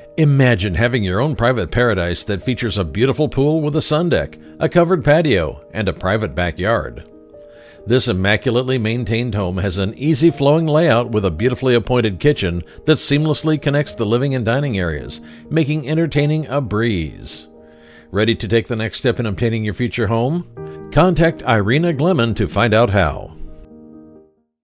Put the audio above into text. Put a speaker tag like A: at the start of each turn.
A: Imagine having your own private paradise that features a beautiful pool with a sun deck, a covered patio, and a private backyard. This immaculately maintained home has an easy flowing layout with a beautifully appointed kitchen that seamlessly connects the living and dining areas, making entertaining a breeze. Ready to take the next step in obtaining your future home? Contact Irina Gleman to find out how.